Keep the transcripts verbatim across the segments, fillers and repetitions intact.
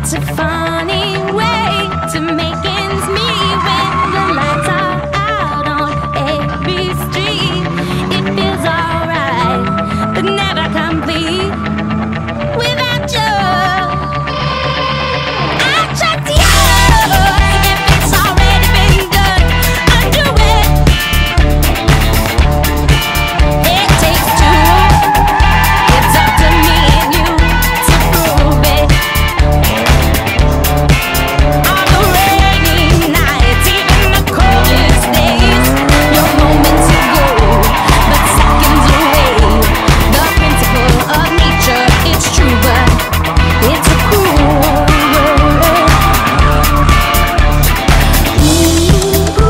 It's a funny way to make ends meet when the lights are out on every street. It feels alright, but never complete without you. I trust you. If it's already been done, undo it. It takes two. It's up to me and you to prove it. On the rainy nights, even the coldest days, your moments are gold, but seconds away. The principle of nature, it's true, but it's a cruel world. Ooh, ooh,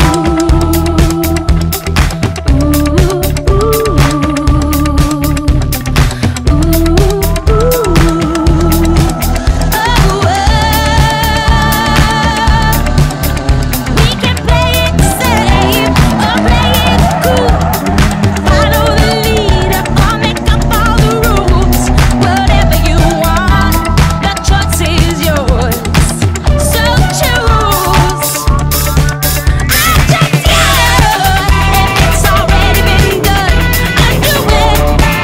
we can play it safe or play it cool. Follow the leader or make up all the rules. Whatever you want, the choice is yours. So choose. I trust you. If it's already been done, undo it.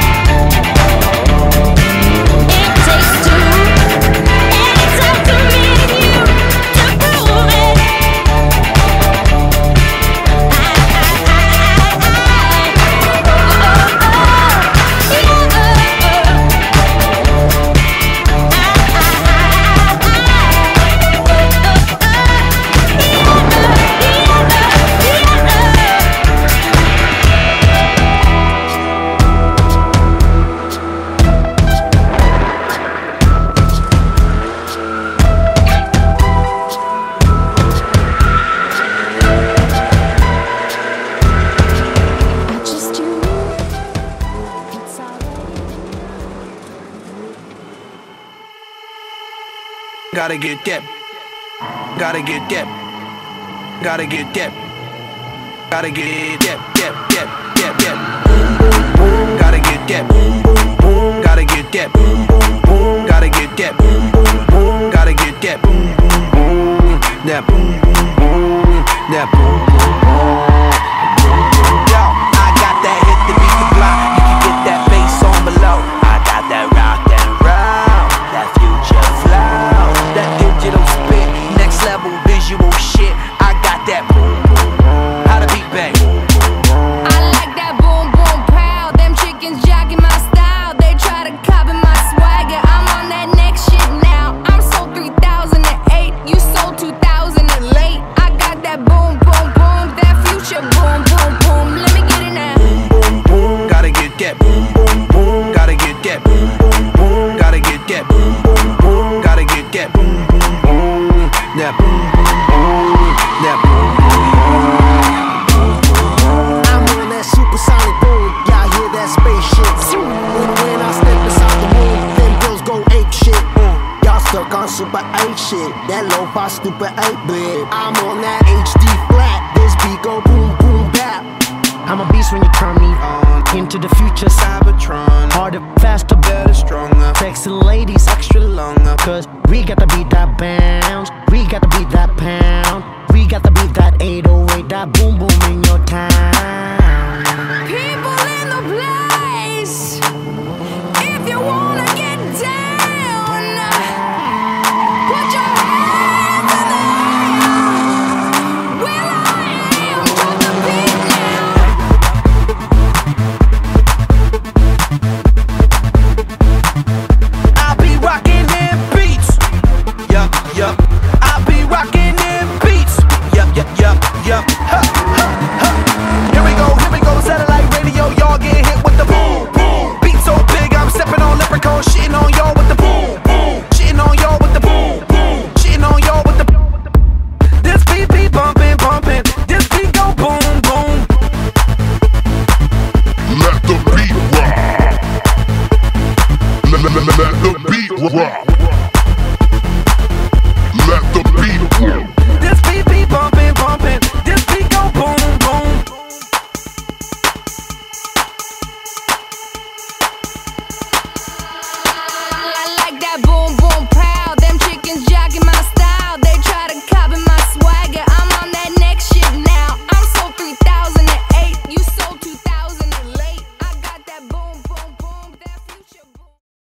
It takes two, and it's up to me and you to prove it. Just you. It's already. Gotta get that. Gotta get that. Gotta get that. Gotta get that. That. That. That. That. Gotta get that. Gotta get that. Gotta get that. Gotta get that. That. That. Yo, I got that hit to beat the block. You can get that bass on below. I got that rock and roll, that future flow, that digital spit, next level visual shit. I got that boom boom. How the beat bang? I like that boom boom pow. Them chickens jacking my style. They try to copy my swagger. I'm on that next shit now. I'm sold three thousand eight. You sold two thousand late. I got that boom boom boom. That future boom boom boom. Let me get it now. Boom boom. Gotta get that boom boom boom. Gotta get that boom boom boom. Gotta get that boom boom boom. Gotta get that boom boom boom. That boom boom boom. That boom boom boom. I'm on that supersonic boom, y'all hear that spaceship. When, when I step inside the room, them girls go ape shit. Mm. Y'all stuck on super eight shit, that lo-fi stupid eight bit. I'm on that H D flat, this beat go boom boom bap. I'm a beast when you turn me on. Into the future, Cybertron. Harder, faster, better, stronger. Sexy ladies, extra longer. Cause we got to beat that bounce. We got to beat that pound. We got to beat that eight oh eight, that boom boom in your town. People in the place. If you wanna get down, put your hands in the air. Will I am drop the beat now. I'll be rocking them beats. Yup, yup. I'll be rocking them beats. Yup, yup, yup, yup. Ha, ha, ha. Here we go, here we go. Satellite radio, y'all get hit with the boom, boom. Beat so big, I'm stepping on leprechaun, shitting on y'all with the boom, boom. Shitting on y'all with the boom, boom. Shitting on y'all with the. This beat be bumping, bumping. This beat go boom, boom. Let the beat rock. Let, let, let, let the beat rock. Let the